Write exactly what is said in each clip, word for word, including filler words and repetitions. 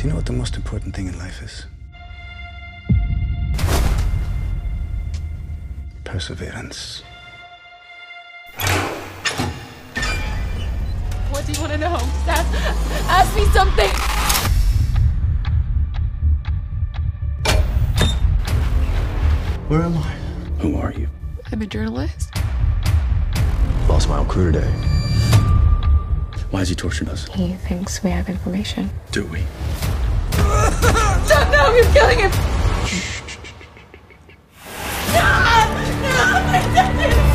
Do you know what the most important thing in life is? Perseverance. What do you want to know? Just ask, ask me something! Where am I? Who are you? I'm a journalist. Lost my whole crew today. Why has he tortured us? He thinks we have information. Do we? Stop! No! You're killing him! No! No! My second!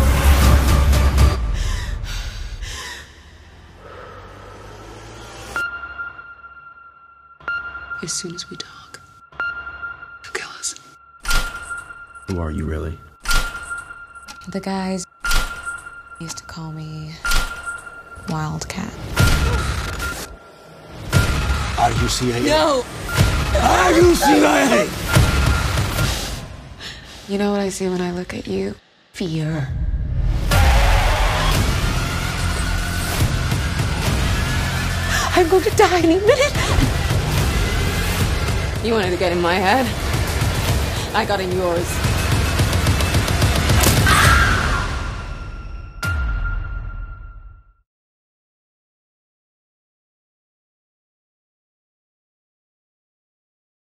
As soon as we talk, he'll kill us. Who are you really? The guys used to call me Wildcat. Are you C I A? No! Are you C I A? You know what I see when I look at you? Fear. I'm going to die any minute. You wanted to get in my head. I got in yours.